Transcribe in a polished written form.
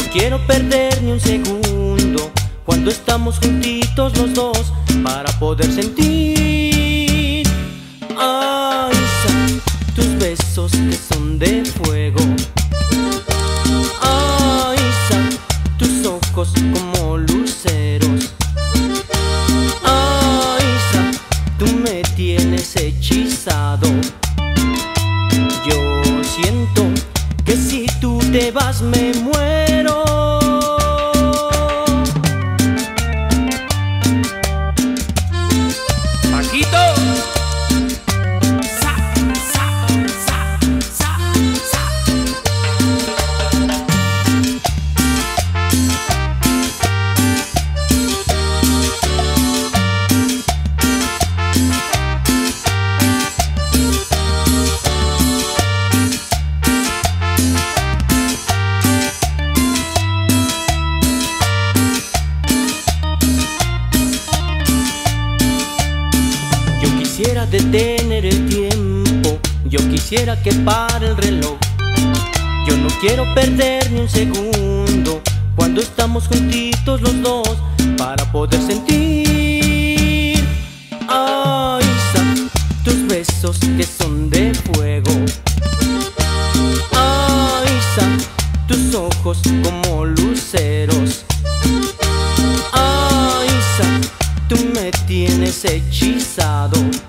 quiero perder ni un segundo cuando estamos juntitos los dos para poder sentir. Ay, tus besos que son de fuego. Ay, tus ojos como luceros. Ay, tú me tienes hechizado. Yo siento que si tú te vas me muero. Paquito. Quisiera detener el tiempo, yo quisiera que pare el reloj. Yo no quiero perder ni un segundo cuando estamos juntitos los dos para poder sentir. Ay, tus besos que son de fuego. Ay, tus ojos como luceros. Ay, tú me tienes hechizado.